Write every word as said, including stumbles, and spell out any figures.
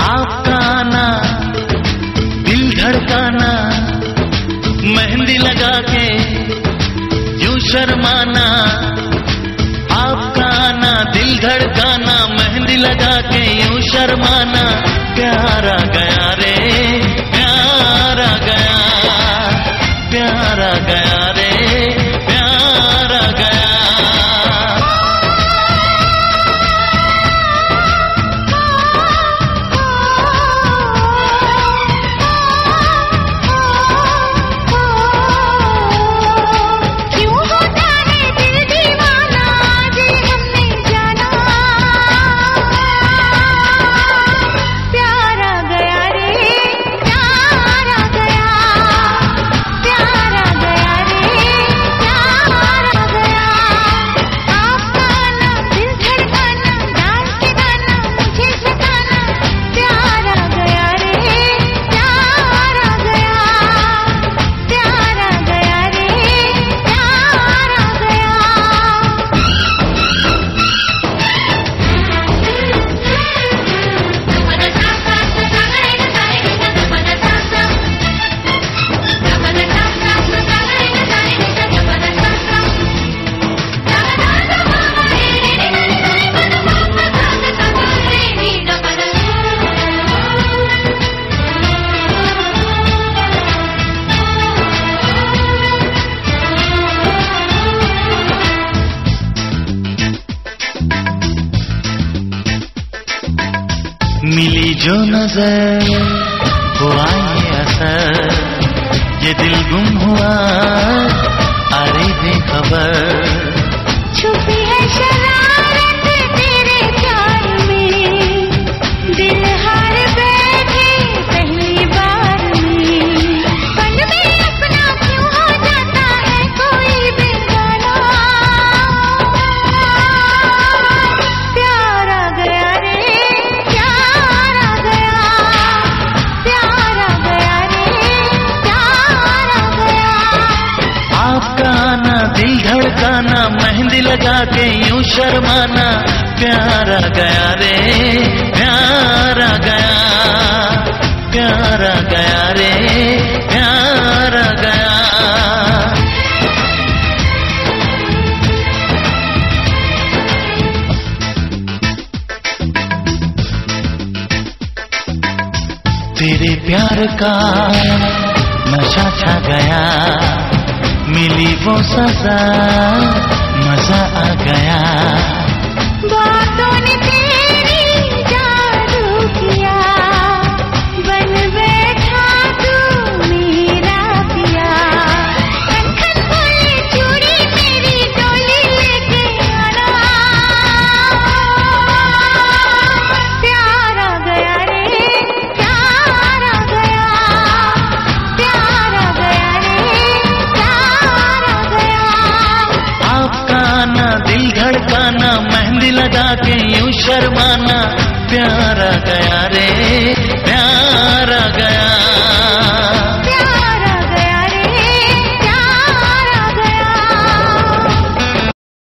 आपका आना दिल धड़काना, मेहंदी लगा के यूं शर्माना। आपका आना दिल धड़काना, मेहंदी लगा के यूं शर्माना। प्यारा गया रे प्यारा गया, प्यारा गया रे प्यारा गया। मिली जो नजर हुआ ये असर, ये दिल गुम हुआ अरे बेखबर। छुपी है शरारत तेरे प्यार में, दिल हार बैठे पहली बार में। पल में अपना क्यों हो जाता है कोई बेगाना। प्यारा गया रे प्यारा गया, प्यारा गया रे प्यारा गया। आपका आना दिल धड़काना, मेहंदी लगा के यूं शर्माना। प्यारा गया रे प्यारा गया, प्यारा गया रे प्यारा गया। तेरे प्यार का नशा छा गया, मिली वो सजा मजा आ गया। बातों ने तेरी जादू किया, बन बैठा तू मेरा पिया। खनखन बोले चूड़ी तेरी डोली लेके आना। प्यारा गया रे प्यारा गया, प्यारा गया रे प्यारा गया। आपका आना दिल धड़काना, मेहंदी लगा के यूं शर्माना। प्यारा गया